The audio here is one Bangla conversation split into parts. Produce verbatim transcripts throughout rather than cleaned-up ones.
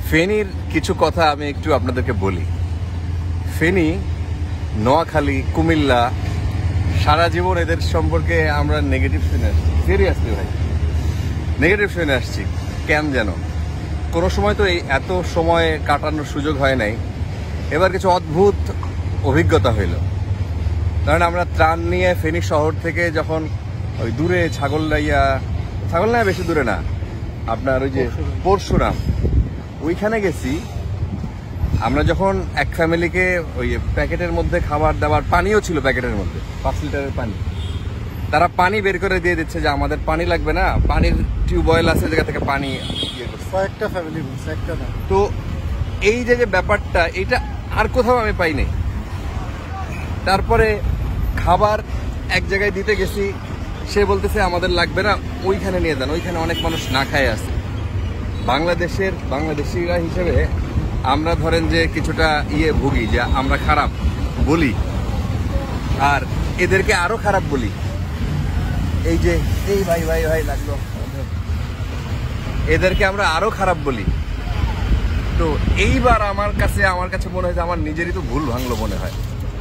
ফেনীর কিছু কথা আমি একটু আপনাদেরকে বলি। ফেনী, নোয়াখালী, কুমিল্লা সারা জীবন এদের সম্পর্কে আমরা নেগেটিভ শুনে আসছি। সিরিয়াসলি ভাই, নেগেটিভ শুনে আসছি কেন যেন। কোনো সময় তো এই এত সময় কাটানোর সুযোগ হয় নাই, এবার কিছু অদ্ভুত অভিজ্ঞতা হইল। কারণ আমরা ত্রাণ নিয়ে ফেনী শহর থেকে যখন ওই দূরে ছাগলনাইয়া, ছাগলনাইয়া বেশি দূরে না, আপনার ওই যে পরশুরাম ওইখানে গেছি। আমরা যখন এক ফ্যামিলিকে ওই প্যাকেটের মধ্যে খাবার দাবার, পানিও ছিল প্যাকেটের মধ্যে, পাঁচ লিটারের পানি, তারা পানি বের করে দিয়ে দিচ্ছে যে আমাদের পানি লাগবে না, পানির টিউবওয়েল আছে জায়গা থেকে পানি ইয়ে করছে। কয়েকটা ফ্যামিলি বলছে, একটা না। তো এই যে যে ব্যাপারটা, এটা আর কোথাও আমি পাইনি। তারপরে খাবার এক জায়গায় দিতে গেছি, সে বলতেছে আমাদের লাগবে না, ওইখানে নিয়ে যান, ওইখানে অনেক মানুষ না খায় আছে। বাংলাদেশের বাংলাদেশিরা হিসেবে আমরা ধরেন যে কিছুটা ইয়ে ভুগি, যে আমরা খারাপ বলি আর এদেরকে আরো খারাপ বলি। এই যে এই ভাই ভাই ভাই লাগলো, এদেরকে আমরা আরো খারাপ বলি। তো এইবার আমার কাছে আমার কাছে মনে হয় যে আমার নিজেরই তো ভুল ভাঙলো মনে হয়।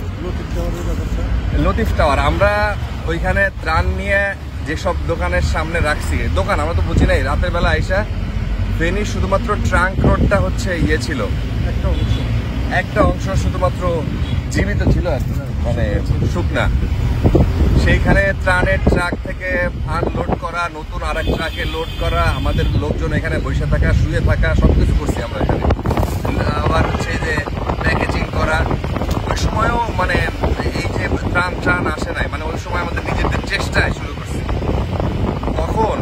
লতিফ টাওয়ার, আমরা ওইখানে ত্রাণ নিয়ে যেসব দোকানের সামনে রাখছি, দোকান আমরা তো বুঝি নাই, রাতের বেলা আইসা ফেনী শুধুমাত্র ট্রাঙ্ক রোডটা হচ্ছে ইয়ে ছিল, একটা অংশ একটা অংশ শুধুমাত্র জীবিত ছিল আর কি, মানে শুকনা। সেইখানে ত্রাণের ট্রাক থেকে আনলোড করা, নতুন আর এক ট্রাকে লোড করা, আমাদের লোকজন এখানে বসে থাকা, শুয়ে থাকা, সবকিছু করছি আমরা এখানে। আবার হচ্ছে যে প্যাকেজিং করা, ওই সময়ও মানে এই যে ত্রাণ ট্রাণ আসে নাই, মানে ওই সময় আমাদের নিজেদের চেষ্টায় শুরু করছি। তখন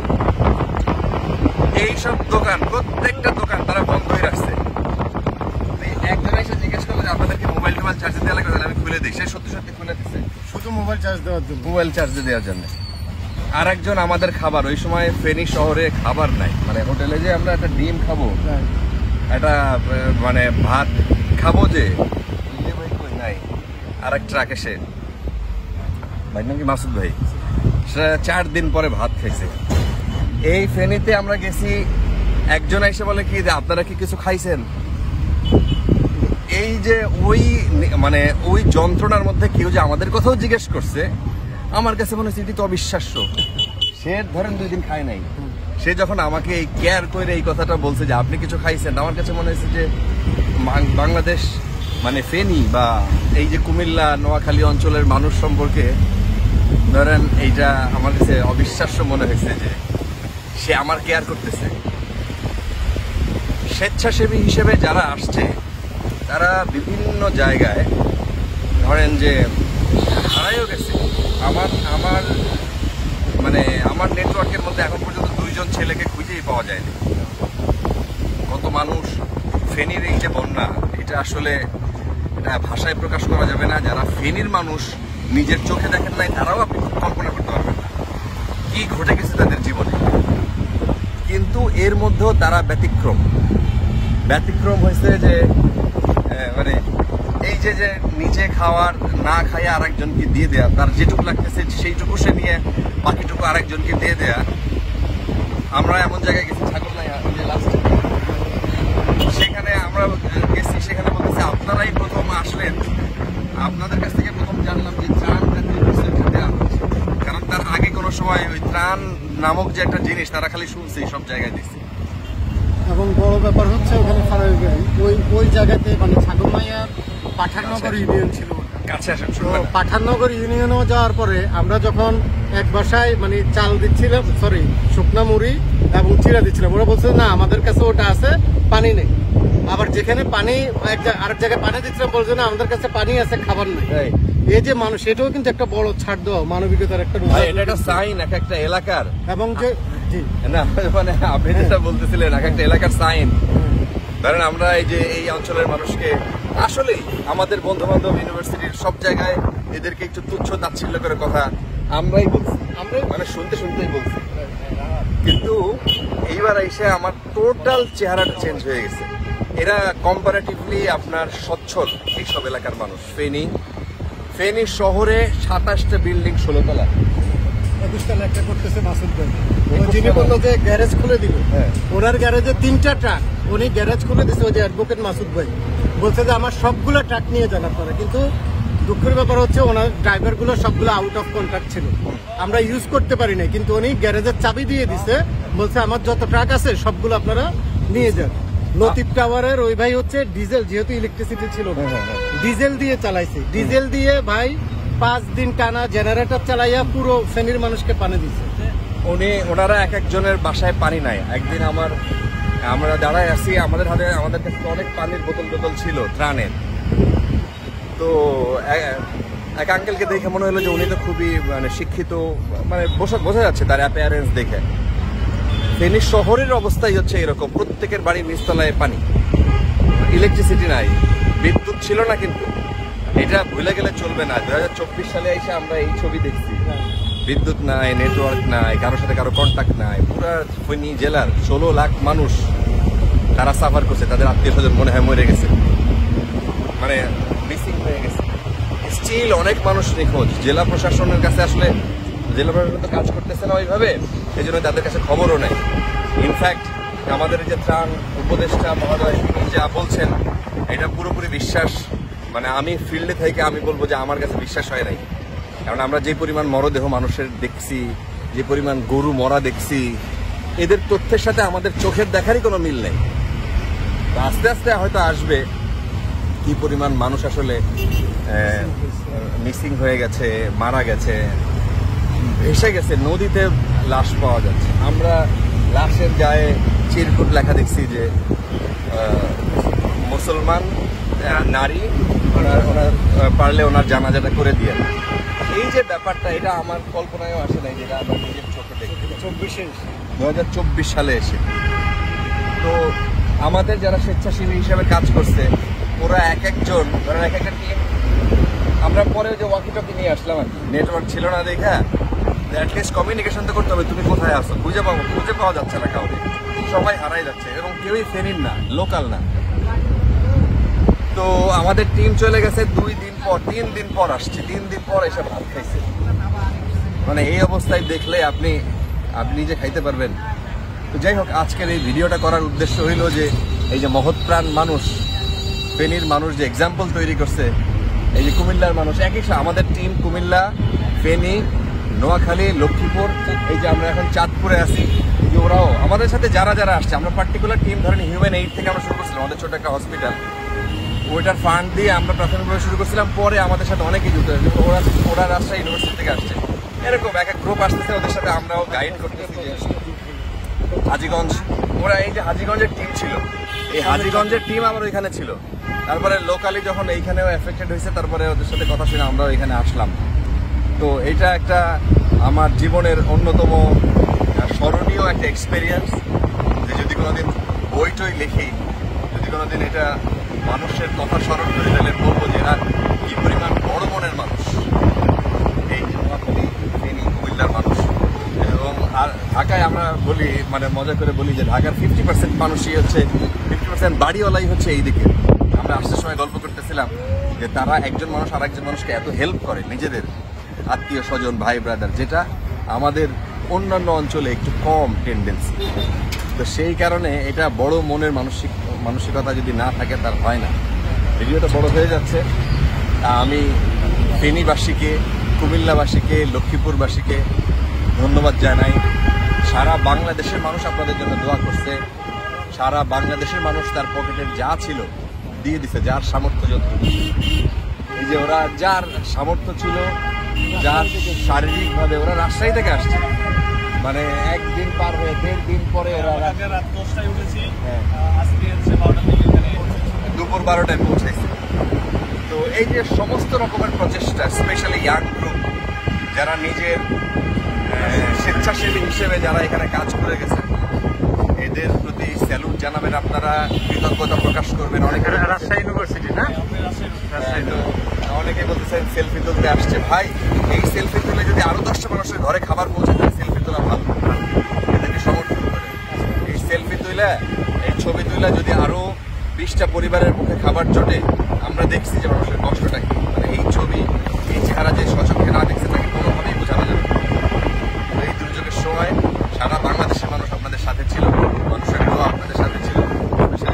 এইসব দোকান, প্রত্যেকটা দোকান তারা বন্ধ হয়ে রাখছে। একজন এসে জিজ্ঞেস করলো যে আপনাদেরকে মোবাইল টোবাইল চার্জে দেওয়া লাগবে, আমি খুলে দিই। সে সত্যি সত্যি খুলে দিচ্ছে, শুধু মোবাইল চার্জ দেওয়ার জন্য, মোবাইল চার্জে দেওয়ার জন্য। আর একজন আমাদের খাবার, ওই সময় ফেনী শহরে খাবার নাই, মানে হোটেলে যে আমরা একটা ডিম খাবো, একটা মানে ভাত খাবো, যে নাই। আর এক ট্রাক এসে, ভাই নাম কি মাসুদ ভাই, সে চার দিন পরে ভাত খাইছে। এই ফেনীতে আমরা গেছি, একজন এসে বলে কি যে আপনারা কি কিছু খাইছেন? এই যে ওই মানে ওই যন্ত্রণার মধ্যে কেউ যে আমাদের কথাও জিজ্ঞেস করছে, আমার কাছে মনে হচ্ছে এটি তো অবিশ্বাস্য। সে ধরেন দুই দিন খায় নাই, সে যখন আমাকে এই কেয়ার করে এই কথাটা বলছে যে আপনি কিছু খাইছেন, আমার কাছে মনে হয়েছে যে বাংলাদেশ মানে ফেনী বা এই যে কুমিল্লা নোয়াখালী অঞ্চলের মানুষ সম্পর্কে ধরেন এইটা আমার কাছে অবিশ্বাস্য মনে হয়েছে যে সে আমার কেয়ার করতেছে। স্বেচ্ছাসেবী হিসেবে যারা আসছে, তারা বিভিন্ন জায়গায় ধরেন যে হারাইও গেছে। আমার আমার মানে আমার নেটওয়ার্কের মধ্যে এখন পর্যন্ত দুইজন ছেলেকে খুঁজেই পাওয়া যায়নি। কত মানুষ, ফেনীর এই যে বন্যা, এটা আসলে এটা ভাষায় প্রকাশ করা যাবে না। যারা ফেনীর মানুষ নিজের চোখে দেখেন নাই, তারাও আপনি কল্পনা করতে পারবেন না কি ঘটে গেছে তাদের জীবনে। কিন্তু এর মধ্যেও তারা ব্যতিক্রম ব্যতিক্রম হয়েছে যে মানে এই যে যে নিজে খাওয়ার না খাইয়ে আরেকজনকে দিয়ে দেয়া, তার যেটুকু লাগতেছে সেইটুকু সে নিয়ে বাকিটুকু আরেকজনকে দিয়ে দেয়া। আমরা এমন জায়গায় গেছি, ছাগলনাইয়া যে লাস্ট, সেখানে আমরা গেছি, সেখানে বলতেছে আপনারাই প্রথম আসলেন, আপনাদের কাছ থেকে প্রথম জানলাম যে ত্রাণ দেওয়া হচ্ছে। কারণ তার আগে কোনো সময় ওই ত্রাণ নামক যে একটা জিনিস তারা খালি শুনছে, সব জায়গায় দিচ্ছে। এবং বড় ব্যাপার হচ্ছে ওখানে ওই ওই জায়গাতে মানে ছাগলনাইয়া পাঠাননগর ইউনিয়ন ছিল, কাছে আসেন। পাঠাননগর ইউনিয়নেও যাওয়ার পরে আমরা যখন এক বাসায় মানে চাল দিচ্ছিলাম, সরি শুকনা মুড়ি এবং চিড়া দিচ্ছিলাম, ওরা বলছে না আমাদের কাছে ওটা আছে, পানি নেই। আবার যেখানে পানি আরেক জায়গায় পানি দিচ্ছিলাম, বলছে না আমাদের কাছে পানি আছে, খাবার নেই। এই যে মানুষ, এটাও কিন্তু একটা বড় ছাড় দেওয়া মানবিকতার একটা একটা সাইন এক একটা এলাকার। এবং যে না মানে আপনি যেটা বলতেছিলেন, এক একটা এলাকার সাইন। ধরেন আমরা এই যে এই অঞ্চলের মানুষকে, আসলেই আমাদের বন্ধু বান্ধব ইউনিভার্সিটির সব জায়গায় এদেরকে একটু তুচ্ছ তাচ্ছিল্য করে কথা আমরাই বলছি, আমরাই মানে শুনতে শুনতেই বলছি। কিন্তু এইবার এসে আমার টোটাল চেহারাটা চেঞ্জ হয়ে গেছে। এরা কম্পারেটিভলি আপনার সচ্ছল এইসব এলাকার মানুষ। ফেনী ফেনী শহরে সাতাশটা বিল্ডিং, ষোলো তলা, একুশতলা একটা করতেছে মাসুদ ভাই। যিনি বললো যে গ্যারেজ খুলে দিল, ওনার গ্যারেজে তিনটা ট্রাক উনি গ্যারেজ খুলে দিচ্ছে, ওই যে অ্যাডভোকেট মাসুদ ভাই বলছে যে আমার সবগুলো ট্রাক নিয়ে যান আপনারা, কিন্তু দুঃখের ব্যাপার হচ্ছে ওনার ড্রাইভারগুলো সবগুলো আউট অফ কন্ট্রাক্ট ছিল, আমরা ইউজ করতে পারি নাই, কিন্তু উনি গ্যারেজের চাবি দিয়ে দিছে, বলছে আমার যত ট্রাক আছে সবগুলো আপনারা নিয়ে যান। লতিফ টাওয়ারের ওই ভাই হচ্ছে ডিজেল, যেহেতু ইলেকট্রিসিটি ছিল না, ডিজেল দিয়ে চালাইছে, ডিজেল দিয়ে ভাই পাঁচ দিন টানা জেনারেটর চালাইয়া পুরো ফেনীর মানুষকে পানি দিচ্ছে। উনি ওনারা এক একজনের বাসায় পানি নাই। একদিন আমার আমরা দাঁড়ায় আছি, আমাদের হাতে আমাদের কাছে অনেক পানির বোতল বোতল ছিল ত্রাণের। তো এ- এক আঙ্কেলকে দেখে মনে হলো যে উনি তো খুবই মানে শিক্ষিত, মানে বোঝা বোঝা যাচ্ছে তার অ্যাপিয়ারেন্স দেখে। ফেনী শহরের অবস্থাই হচ্ছে এরকম, প্রত্যেকের বাড়ির নিচতলায় পানি, ইলেকট্রিসিটি নাই, বিদ্যুৎ ছিল না। কিন্তু এটা ভুলে গেলে চলবে না, দুই হাজার চব্বিশ সালে এসে আমরা এই ছবি দেখছি, বিদ্যুৎ নাই, নেটওয়ার্ক নাই, কারোর সাথে কারো কন্ট্যাক্ট নাই। পুরো ফেনী জেলার ষোলো লাখ মানুষ তারা সাফার করছে, তাদের আত্মীয় স্বজন মনে হয় মরে গেছে, মানে মিসিং হয়ে গেছে। স্টিল অনেক মানুষ নিখোঁজ। জেলা প্রশাসনের কাছে আসলে জেলা প্রশাসন তো কাজ করতেছে না ওইভাবে, এই জন্য তাদের কাছে খবরও নেই। ইনফ্যাক্ট আমাদের যে ত্রাণ উপদেষ্টা মহোদয় যা বলছেন এটা পুরোপুরি বিশ্বাস, মানে আমি ফিল্ডে থেকে আমি বলবো যে আমার কাছে বিশ্বাস হয় নাই। কারণ আমরা যে পরিমাণ মরদেহ মানুষের দেখছি, যে পরিমাণ গরু মরা দেখছি, এদের তথ্যের সাথে আমাদের চোখের দেখারই কোনো মিল নেই। তো আস্তে আস্তে হয়তো আসবে কি পরিমাণ মানুষ আসলে মিসিং হয়ে গেছে, মারা গেছে, ভেসে গেছে, নদীতে লাশ পাওয়া যাচ্ছে। আমরা লাশের গায়ে চিরকুট লেখা দেখছি যে আহ, মুসলমান আহ, নারী, ওনার ওনার আহ, পারলে ওনার জানাজাটা করে দিয়ে। এই যে ব্যাপারটা, এটা আমার কল্পনায়ও আসে নাই, যেটা আমরা নিজের চোখে দেখি চব্বিশে দু হাজার চব্বিশ সালে এসে। তো আমাদের যারা স্বেচ্ছাসেবী হিসেবে কাজ করছে ওরা এক একজন ধরেন এক একটা টিম, আমরা পরে যে ওয়াকি টকি নিয়ে আসলাম, নেটওয়ার্ক ছিল না দেখা, অ্যাটলিস্ট কমিউনিকেশন তো করতে হবে, তুমি কোথায় আসো, খুঁজে পাবো, খুঁজে পাওয়া যাচ্ছে না কাউকে, সবাই হারাই যাচ্ছে এবং কেউই ফেনীর না, লোকাল না। তো আমাদের টিম চলে গেছে দুই দিন পর, তিন দিন পর আসছে, তিন দিন পর এসে ভাত খাইছে। মানে এই অবস্থায় দেখলে আপনি আপনি নিজে খাইতে পারবেন। তো যাই হোক, আজকের এই ভিডিওটা করার উদ্দেশ্য হইল যে এই যে মহৎ প্রাণ মানুষ, ফেনীর মানুষ যে এক্সাম্পল তৈরি করছে, এই যে কুমিল্লার মানুষ, একই সাথে আমাদের টিম কুমিল্লা, ফেনী, নোয়াখালী, লক্ষ্মীপুর, এই যে আমরা এখন চাঁদপুরে আছি, যে ওরাও আমাদের সাথে যারা যারা আসছে, আমরা পার্টিকুলার টিম ধরেন হিউম্যান এইড থেকে আমরা শুরু করছিলাম, আমাদের ছোট একটা হসপিটাল, ওইটার ফান্ড দিয়ে আমরা প্রাথমিকভাবে শুরু করছিলাম, পরে আমাদের সাথে অনেকেই যুক্ত হয়েছে, ওরা ওরা রাজশাহী ইউনিভার্সিটি থেকে আসছে, এরকম এক এক গ্রুপ আসতেছে, ওদের সাথে আমরাও গাইড করতেছি। হাজীগঞ্জ, ওরা এই যে হাজীগঞ্জের টিম ছিল, এই হাজীগঞ্জের টিম আমার ওইখানে ছিল। তারপরে লোকালি যখন এইখানেও এফেক্টেড হয়েছে, তারপরে ওদের সাথে কথা শুনে আমরাও এখানে আসলাম। তো এটা একটা আমার জীবনের অন্যতম স্মরণীয় একটা এক্সপেরিয়েন্স, যে যদি কোনোদিন বই টই লিখি, যদি কোনোদিন এটা মানুষের কথা স্মরণ করে, তাহলে বলবো যে এরা কি পরিমাণ বড় মনের মানুষ, এই নোয়াখালী, ফেনী, কুমিল্লার মানুষ। এবং আর ঢাকায় আমরা বলি, মানে মজা করে বলি যে ঢাকার ফিফটি পার্সেন্ট মানুষই হচ্ছে, ফিফটি পার্সেন্ট বাড়িওয়ালাই হচ্ছে এইদিকে। আমরা আসার সময় গল্প করতেছিলাম যে তারা একজন মানুষ আর একজন মানুষকে এত হেল্প করে, নিজেদের আত্মীয় স্বজন, ভাই ব্রাদার, যেটা আমাদের অন্যান্য অঞ্চলে একটু কম টেন্ডেন্সি। তো সেই কারণে এটা বড় মনের মানসিক মানসিকতা যদি না থাকে তার হয় না। ভিডিওটা বড় হয়ে যাচ্ছে। আমি ফেনীবাসীকে, কুমিল্লাবাসীকে, লক্ষ্মীপুরবাসীকে ধন্যবাদ জানাই। সারা বাংলাদেশের মানুষ আপনাদের জন্য দোয়া করছে, সারা বাংলাদেশের মানুষ তার পকেটের যা ছিল দিয়ে দিছে, যার সামর্থ্য যতটুকু। এই যে ওরা যার সামর্থ্য ছিল, যার শারীরিকভাবে, ওরা রাজশাহী থেকে আসছে, মানে একদিন পার হয়ে দেড় দিন পরে ওরা রাত দশটায় উঠেছি, হ্যাঁ, আজকে হচ্ছে বারোটার দিকে এখানে দুপুর বারোটায় পৌঁছেছে। তো এই যে সমস্ত রকমের প্রচেষ্টা, স্পেশালি ইয়াং গ্রুপ যারা নিজের আহ, স্বেচ্ছাসেবী হিসেবে যারা এখানে কাজ করে গেছে, এদের প্রতি স্যালুট জানাবেন, আপনারা কৃতজ্ঞতা প্রকাশ করবেন। অনেকে রাজশাহী ইউনিভার্সিটি না, আপনি রাজশাহী তো অনেকে বলতেছেন সেলফি তুলতে আসছে। ভাই, এই সেলফি তুলে যদি আরো দশটা মানুষের ঘরে খাবার পৌঁছে যায়, সেলফি তোলা ভালো, এদেরকে সমর্থন করে। এই সেলফি তুলে, এই ছবি তুলে যদি আরো বিশটা পরিবারের মুখে খাবার জোটে, আমরা দেখছি যে মানুষের কষ্টটা কি। মানে এই ছবি, এই চেহারা যে সচক্ষে না দেখছে তাকে কোনোভাবেই বোঝানো যাবে না। এই দুর্যোগের সময় সারা বাংলাদেশের মানুষ আপনাদের সাথে ছিল, মানুষের দোয়া আপনাদের সাথে ছিল,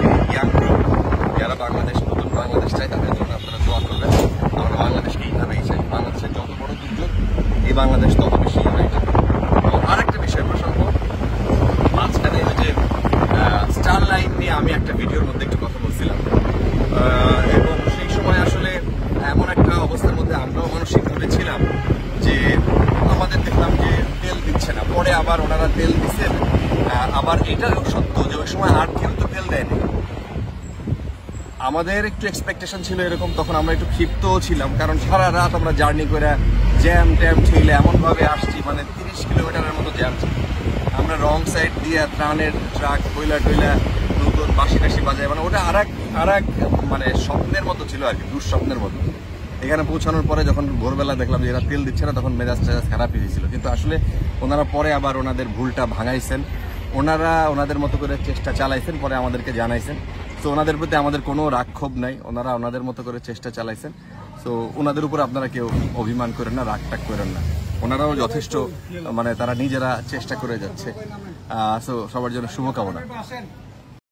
আমাদের একটু এক্সপেকটেশন ছিল এরকম, তখন আমরা একটু ক্ষিপ্তও ছিলাম, কারণ সারা রাত আমরা জার্নি করে জ্যাম ট্যাম ঠেলে এমনভাবে আসছি, মানে তিরিশ কিলোমিটারের মতো জ্যাম ছিল। আমরা রং সাইড দিয়ে ত্রাণের ট্রাক কইলা টইলা নতুন বাসি টাসি বাজায়, মানে ওটা আর এক আর এক মানে স্বপ্নের মতো ছিল আর কি, দুঃস্বপ্নের মতো। এখানে পৌঁছানোর পরে যখন ভোরবেলা দেখলাম যে এরা তেল দিচ্ছে না, তখন মেজাজ টেজাজ খারাপই দিয়েছিল। কিন্তু আসলে ওনারা পরে আবার ওনাদের ভুলটা ভাঙাইছেন, ওনারা ওনাদের মতো করে চেষ্টা চালাইছেন, পরে আমাদেরকে জানাইছেন। তো ওনাদের প্রতি আমাদের কোনো রাগক্ষোভ নাই, ওনারা ওনাদের মতো করে চেষ্টা চালাইছেন। তো ওনাদের উপর আপনারা কেউ অভিমান করেন না, রাগ টাগ করেন না, ওনারাও যথেষ্ট মানে তারা নিজেরা চেষ্টা করে যাচ্ছে। সো সবার জন্য শুভকামনা।